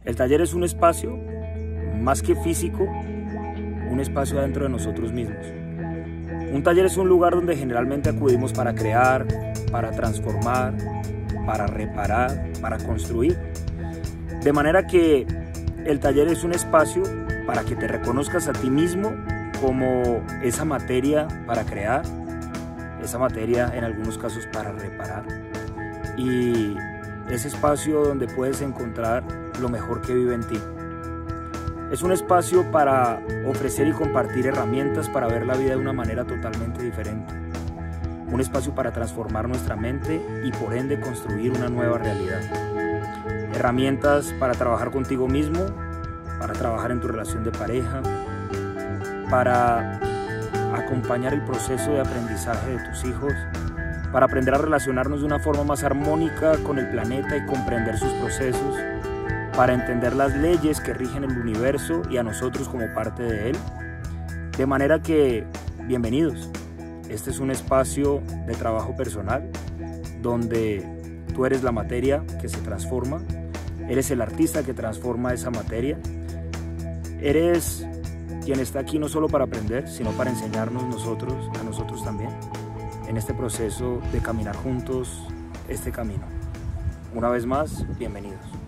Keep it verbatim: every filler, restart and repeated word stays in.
El taller es un espacio, más que físico, un espacio dentro de nosotros mismos. Un taller es un lugar donde generalmente acudimos para crear, para transformar, para reparar, para construir. De manera que el taller es un espacio para que te reconozcas a ti mismo como esa materia para crear, esa materia en algunos casos para reparar, y ese espacio donde puedes encontrar lo mejor que vive en ti. Es un espacio para ofrecer y compartir herramientas para ver la vida de una manera totalmente diferente. Un espacio para transformar nuestra mente y por ende construir una nueva realidad. Herramientas para trabajar contigo mismo, para trabajar en tu relación de pareja, para acompañar el proceso de aprendizaje de tus hijos, para aprender a relacionarnos de una forma más armónica con el planeta y comprender sus procesos, para entender las leyes que rigen el universo y a nosotros como parte de él. De manera que, bienvenidos. Este es un espacio de trabajo personal donde tú eres la materia que se transforma, eres el artista que transforma esa materia, eres quien está aquí no solo para aprender, sino para enseñarnos nosotros, a nosotros también, en este proceso de caminar juntos este camino. Una vez más, bienvenidos.